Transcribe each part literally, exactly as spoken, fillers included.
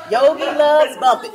Yogi loves bumping.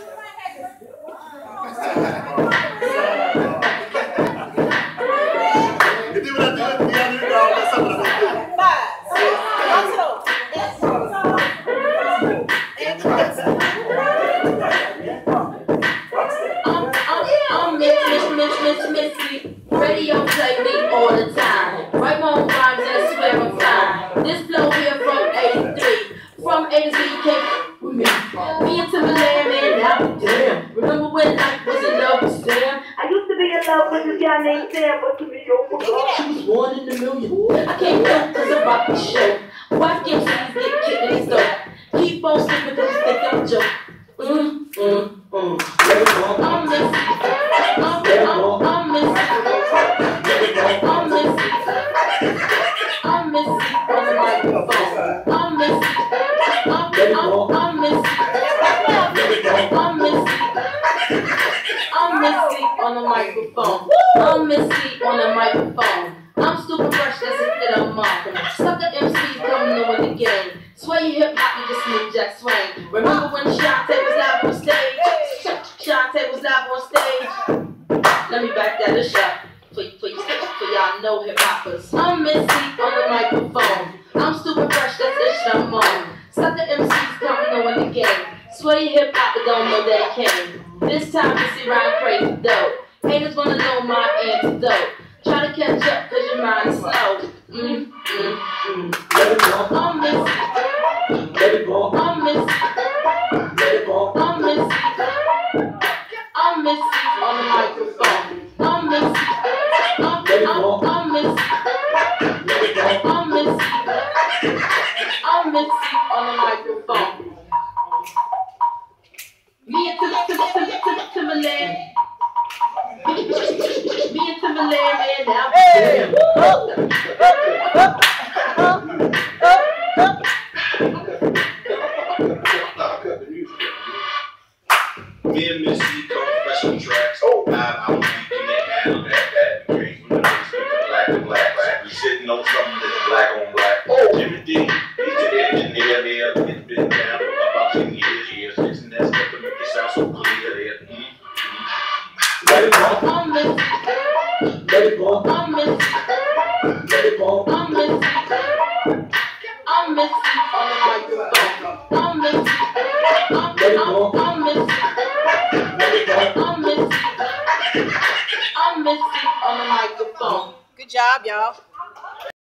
I'm Miss, Miss, Miss, Missy. Radio play me all the time. Write my own rhymes and I swear I'm fine. This flow here from eighty-three. From A to Z, came with me. Me and Timberland, man, now damn. Remember when I was in love with Sam? I used to be in love with this guy named Sam, but to be over. She was one in a million. I can't help cause I rock the show. Wife gives these get kicked in his door. Keep on sleeping cause you think I'm a joke. Mm, mm, mm. I'm Missy. I'm, I'm, I'm Missy. I'm Missy. I'm Missy on the microphone. I'm Missy. I'm, I'm, I'm Missy. I'm Missy. I'm Missy on the microphone. I'm Missy on the microphone. I'm super fresh, that's a fit I'm marking. Sucker M Cs coming in with the game. Sway your hip hop, you just need Jack Swain. Remember when Shantae was live on stage? Shantae was live on stage. Let me back that a shot for, for, for y'all know hip hoppers. I'm Missy on the microphone. I'm super fresh, that's the shit I'm on. Sucker M Cs coming in with the game. Sway your hip hop, but don't know that it came. This time you see rhyme crazy dope. Haters wanna know my antidote. Try to catch up cause your mind is slow. Mm, mm, mm. Let it go. I'm Missy. Let it go. I'm Missy. Let it go. I'm Missy. I'm Missy on the microphone. I'm Missy. I'm, I'm, I'm Missy. Let it go. I'm Missy. I'm Missy on the microphone. Me and Timberland. Me and Timberland, man, now. Hey. Me and Missy come professional tracks. Oh, I don't think you can handle that. That came from the black and black, black. We sitting on something that's black on black. Oh, Jimmy D, he's the engineer there. It's been down for about ten years. Years, fixing that stuff to make it sound so clear there. Mm. Let it go. I'm Missy. Let it go. I'm Missy. Let it go. I'm Missy. I'm Missy on the microphone. I'm Missy. I'm, I'm, I'm Missy. I'm Missy. I'm Missy on the microphone. Good job, y'all.